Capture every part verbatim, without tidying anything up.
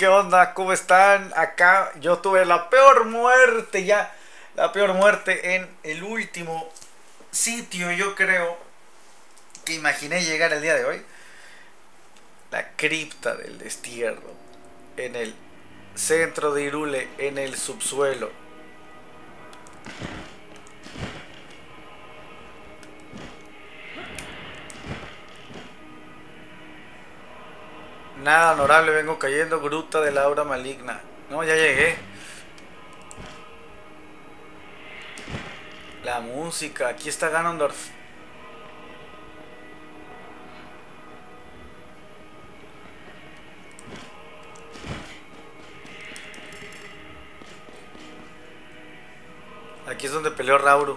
¿Qué onda? ¿Cómo están? Acá yo tuve la peor muerte ya. La peor muerte en el último sitio, yo creo, que imaginé llegar el día de hoy. La cripta del destierro. En el centro de Hyrule, en el subsuelo. Nada honorable, vengo cayendo, gruta de la aura maligna. No, ya llegué. La música, aquí está Ganondorf. Aquí es donde peleó Rauru.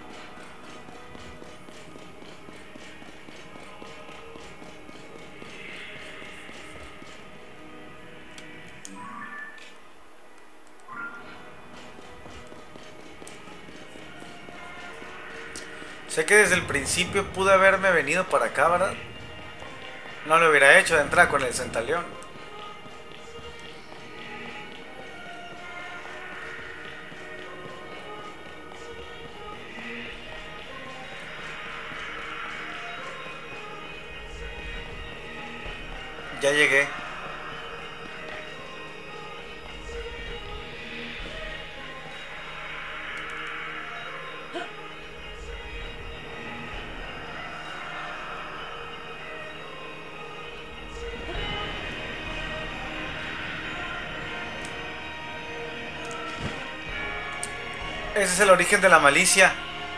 Sé que desde el principio pude haberme venido para acá, ¿verdad? No lo hubiera hecho de entrar con el Centaleón. Ya llegué. Ese es el origen de la malicia.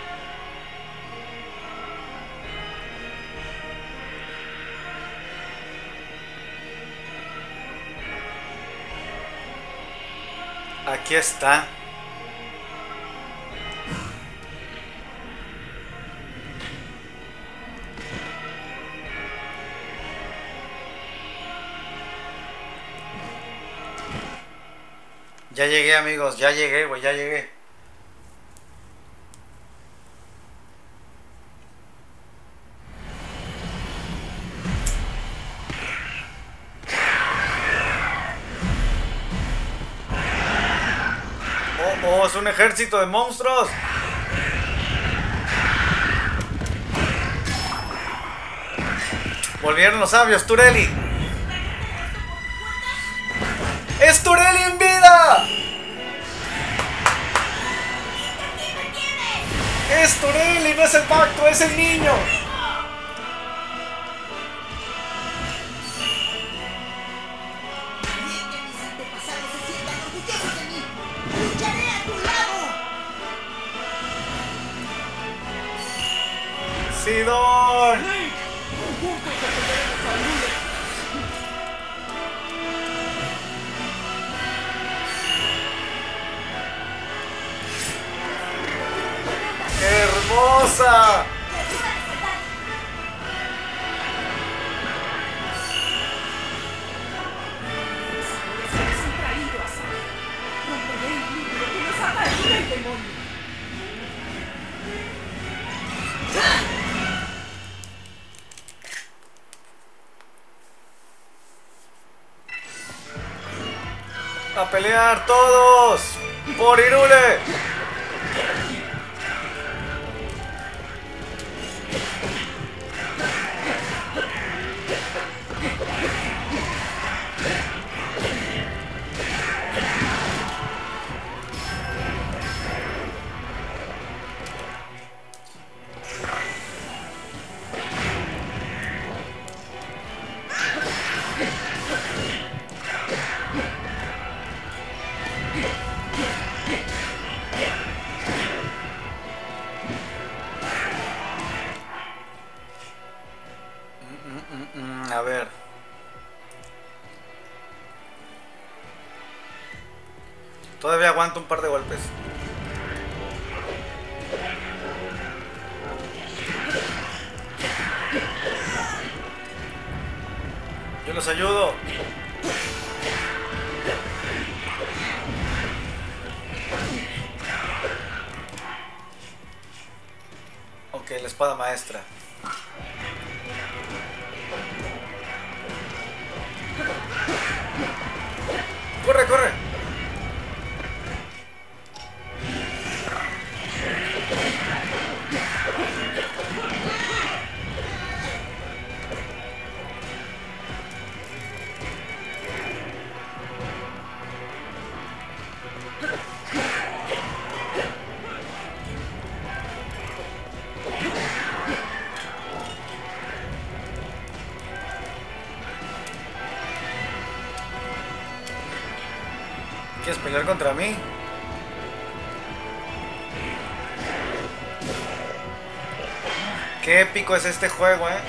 Aquí está. Ya llegué, amigos, ya llegué, güey, ya llegué. Oh, es un ejército de monstruos. Volvieron los sabios, Turelli. ¡Es Turelli en vida! ¡Es Turelli! No es el pacto, es el niño. ¡Sidon! ¡Hermosa! ¡A pelear todos! ¡Por Hyrule! A ver. Todavía aguanto un par de golpes. Yo los ayudo. Ok, la espada maestra. ¿Quieres pelear contra mí? Qué épico es este juego, eh.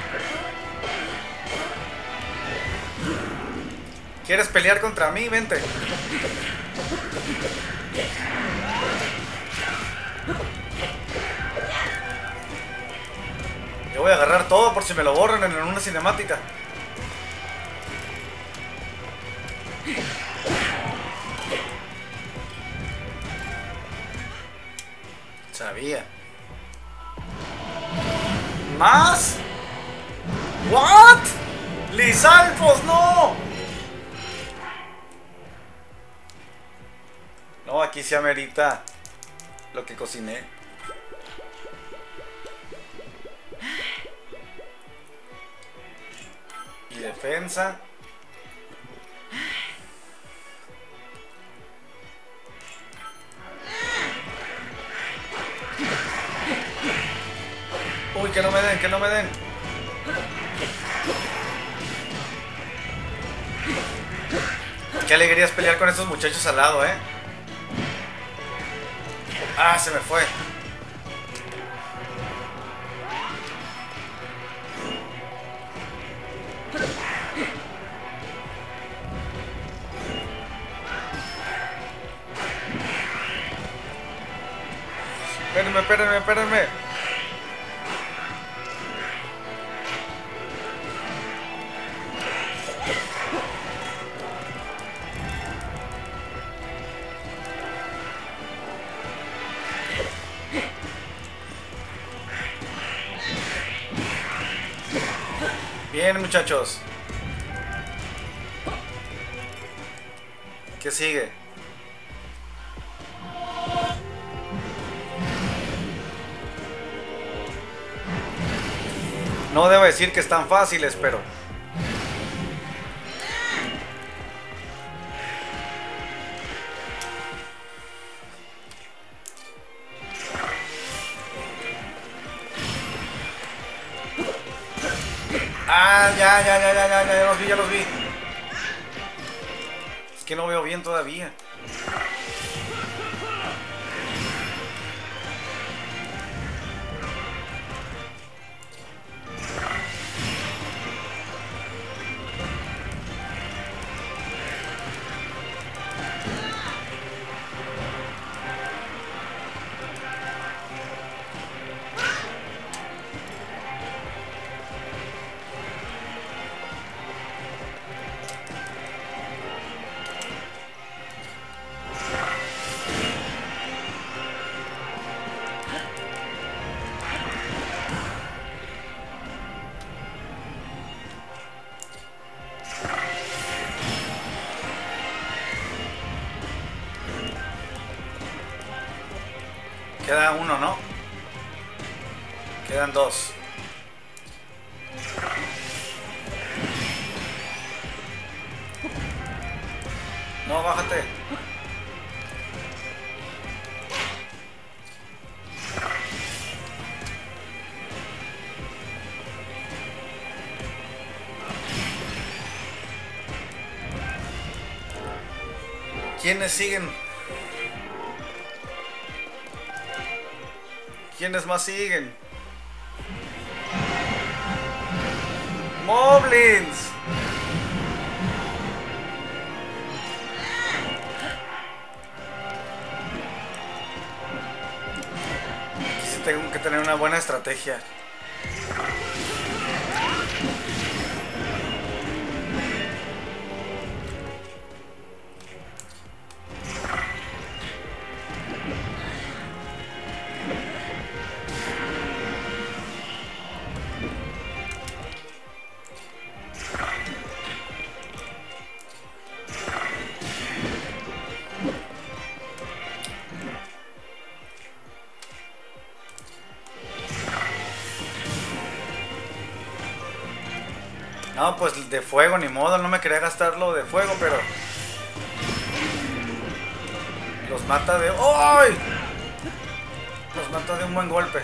¿Quieres pelear contra mí? Vente. Yo voy a agarrar todo por si me lo borran en una cinemática. Sabía. ¿Más? ¿What? ¡Lizalfos, no! No, aquí se amerita lo que cociné. Y defensa. Uy, que no me den, que no me den. Qué alegría es pelear con estos muchachos al lado, eh. Ah, se me fue. Espérenme, espérenme, espérenme. Bien, muchachos. ¿Qué sigue? No debo decir que están fáciles, pero... Ah, ya, ya, ya, ya, ya, ya, ya los vi, ya los vi. Es que no veo bien todavía. Queda uno, ¿no? Quedan dos. No, bájate. ¿Quiénes siguen? ¿Quiénes más siguen? ¡Moblins! Aquí sí tengo que tener una buena estrategia. No, pues de fuego, ni modo, no me quería gastarlo de fuego, pero... Los mata de... ¡Ay! Los mata de un buen golpe.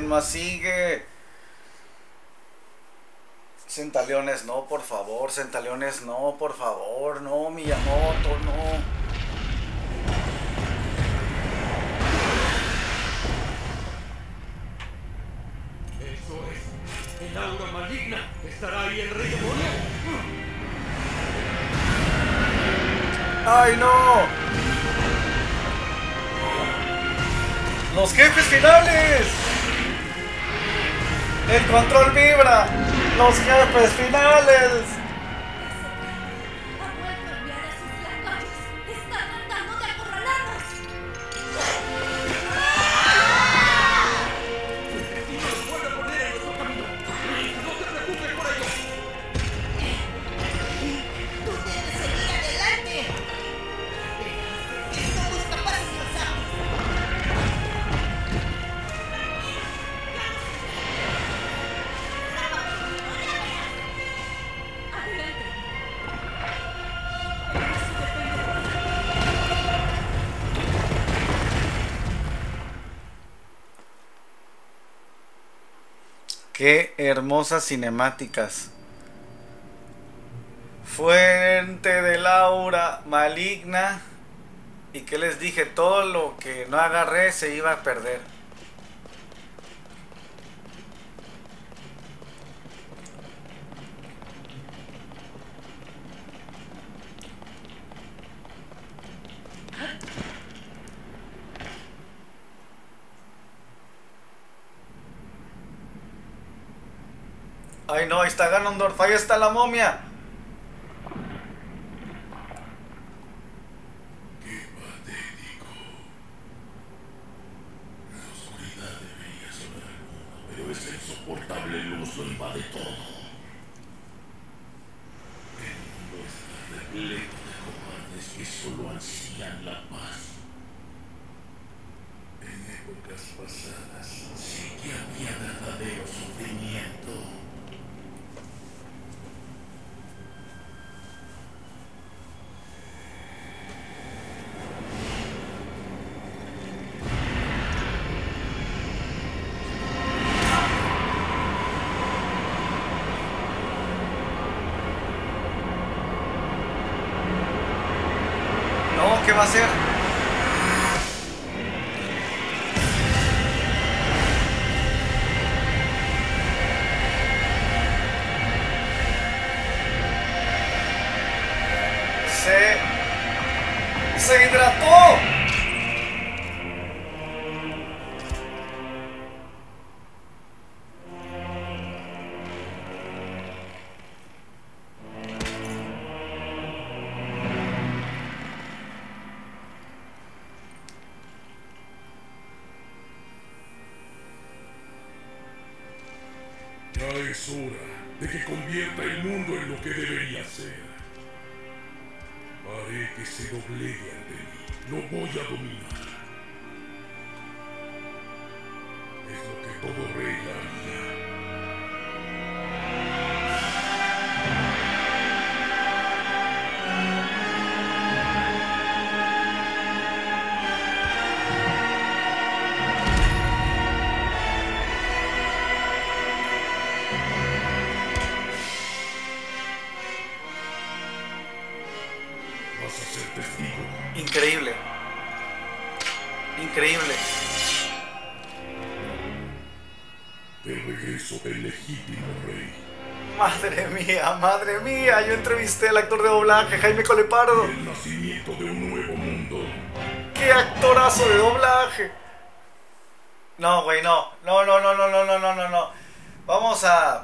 ¿Quién más sigue? Centaleones, no, por favor. Centaleones, no, por favor. No, Miyamoto, no. Eso es. El aura maligna. ¿Estará ahí el rey demonio? ¡Ay, no! ¡Los jefes finales! ¡El control vibra! ¡Los jefes finales! Ha vuelto a enviar a sus lacayos. Está tratando de acorralarnos. El destino nos vuelve a poner en nuestro camino. No se preocupe por ello. ¡Tú debes seguir adelante! ¡Somos capaces de usarlo! Adelante. Qué hermosas cinemáticas. Fuente del aura maligna. Y que les dije, todo lo que no agarré se iba a perder. Ay no, ahí está Ganondorf, ahí está la momia. Qué patético. La oscuridad debería sobre el mundo, pero esa insoportable luz lo invade todo. El mundo está repleto de cobardes que solo ansían la paz. En épocas pasadas sí que había verdadero sufrimiento. No, ¿qué va a hacer? Se... ¡Se hidrató! Ya es hora de que convierta el mundo en lo que debería ser. Haré que se doblegue ante mí. Lo voy a dominar. Es lo que todo rey haría. Vas a ser testigo. Increíble. Increíble. Del regreso del legítimo rey. Madre mía, madre mía. Yo entrevisté al actor de doblaje, Jaime Colepardo. El nacimiento de un nuevo mundo. ¡Qué actorazo de doblaje! No, güey, no. No, no, no, no, no, no, no, no, no. Vamos a...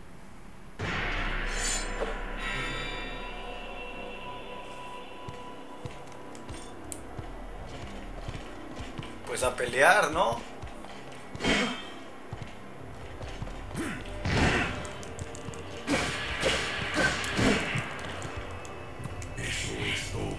Pues a pelear, ¿no? Eso es todo.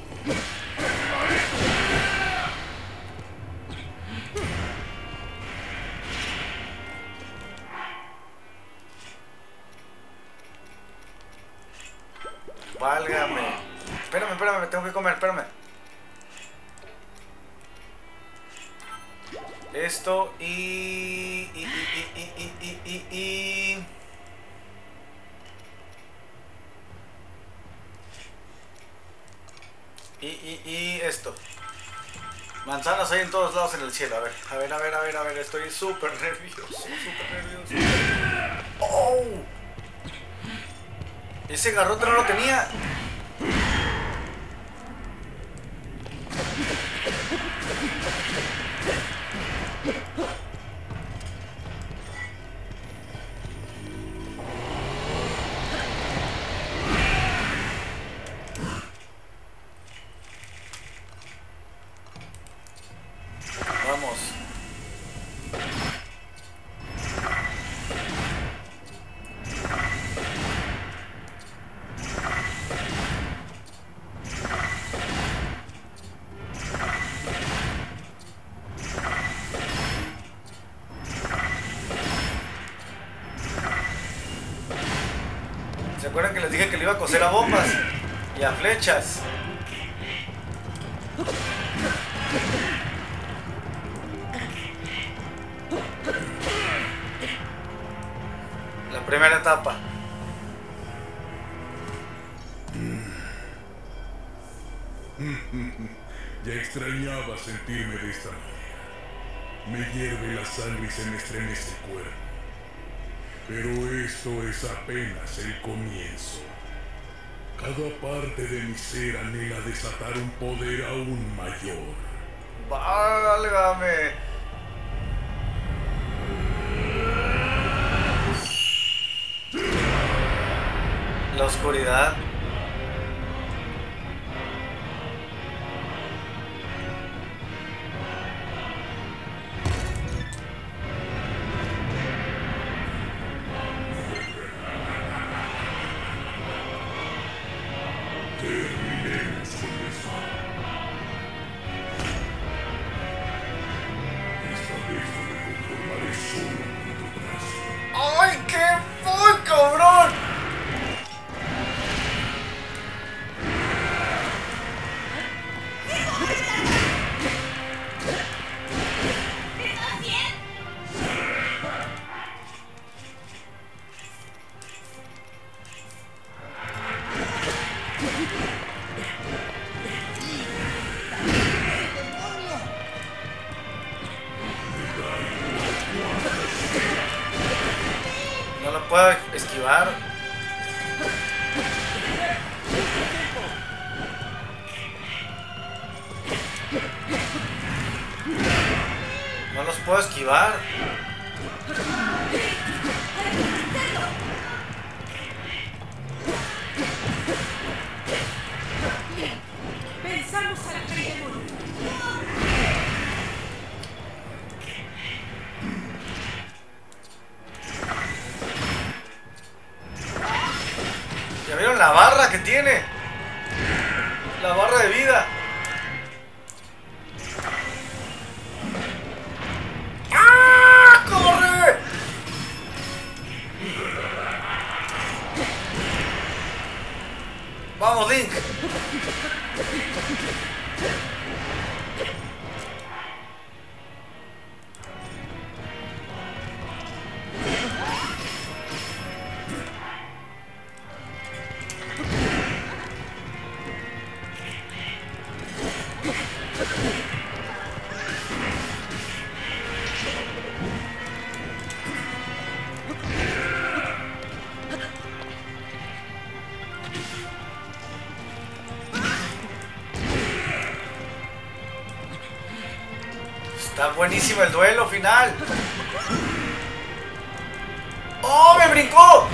Válgame. Espérame, espérame, me tengo que comer, espérame. Esto y... Y... Y... Y... Y... Y... Y... y... Y, y, y esto. Manzanas hay en todos lados en el cielo. A ver, a ver, a ver, a ver, a ver. Estoy súper nervioso, súper nervioso. ¡Oh! Ese garrote no lo tenía. Vamos. ¿Se acuerdan que les dije que le iba a coser a bombas y a flechas? La primera etapa. Ya extrañaba sentirme de esta manera. Me hierve la sangre y se me estremece el cuerpo. Pero esto es apenas el comienzo. Cada parte de mi ser anhela desatar un poder aún mayor. Válgame. La oscuridad. Terminemos con esto. Esta vez no me controlaré solo con tu brazo. ¡Ay, qué fue, cabrón! ¿Estás bien? ¡Demonio! No lo puedo esquivar. No los puedo esquivar. Pensamos al rey demonio. ¿Ya vieron la barra que tiene? La barra de vida. ¡Ah! ¡Corre! Vamos, Link. Está buenísimo el duelo final. ¡Oh, me brincó!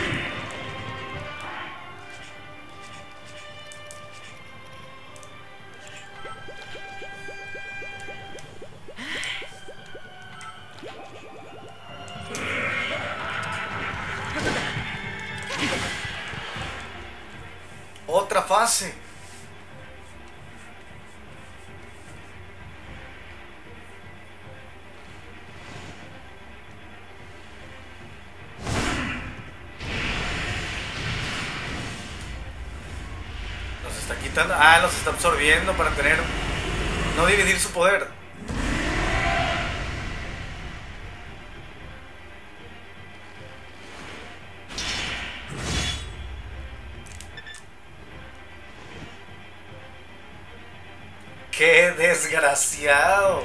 Otra fase. Los está quitando. Ah, los está absorbiendo para tener. No dividir su poder. ¡Qué desgraciado!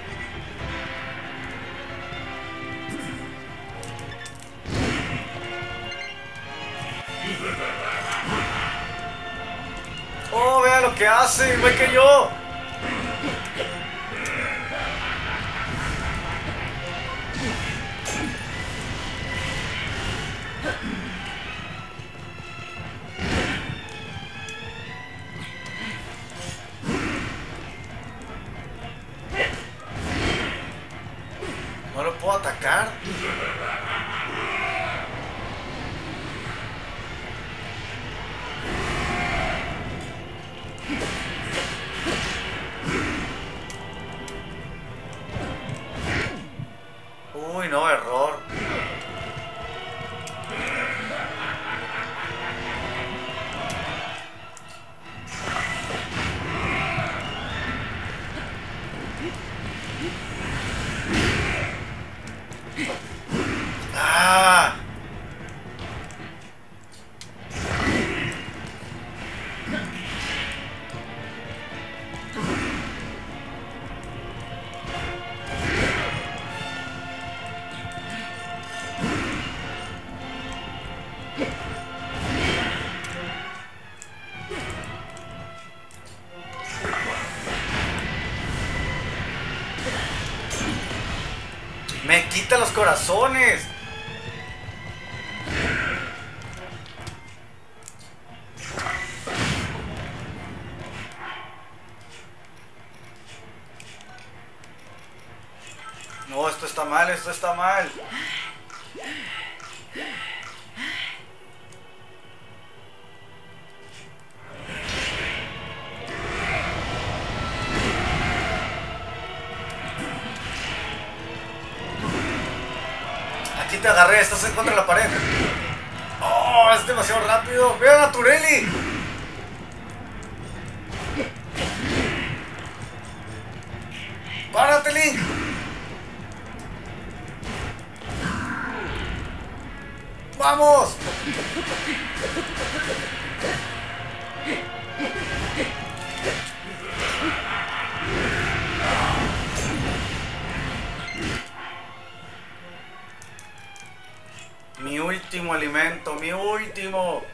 ¡Oh, vea lo que hace! ¡Igual que yo! No lo puedo atacar. Uy, no, error. Ah. Me quita los corazones. No, esto está mal, esto está mal. Aquí te agarré, estás en contra de la pared. Oh, es demasiado rápido. Vean a Turelli. ¡Párate, Link! ¡Vamos! Mi último alimento, mi último.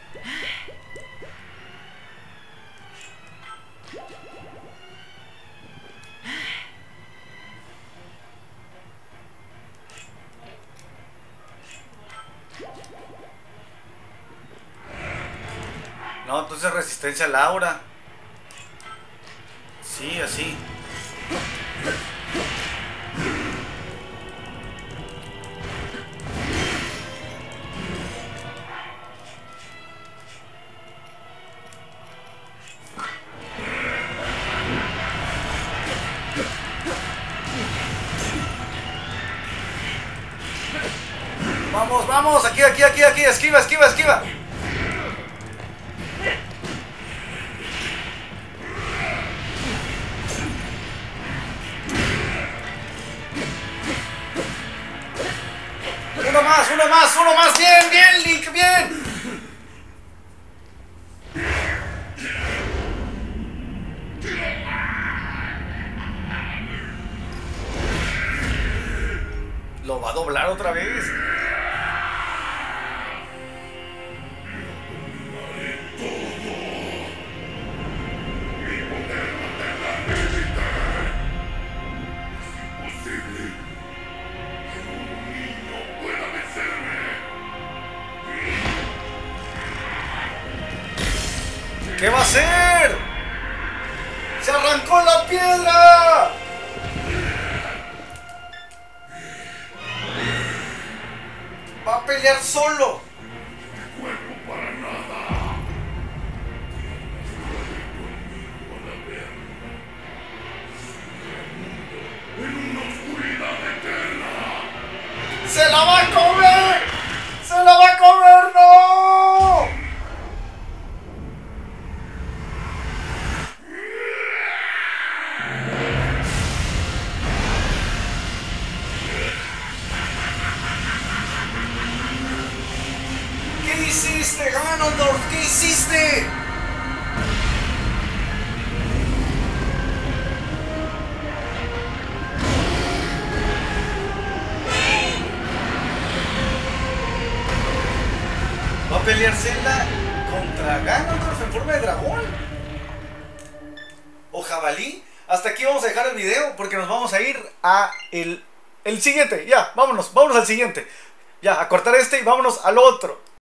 No, entonces resistencia a Laura. Sí, así. Vamos, vamos, aquí, aquí, aquí, aquí, esquiva, esquiva, esquiva. Uno más, uno más, uno más, bien, bien, Link, bien. Lo va a doblar otra vez. ¿Qué va a hacer? ¡Se arrancó la piedra! Va a pelear solo. ¡Se la va a comer! ¡Se la va a comer! ¡No! ¿Qué hiciste, Ganondorf? ¿Qué hiciste? Va a pelear Zelda contra Ganondorf en forma de dragón. O jabalí. Hasta aquí vamos a dejar el video porque nos vamos a ir a el, el siguiente. Ya, vámonos, vámonos al siguiente. Ya, a cortar este y vámonos al otro.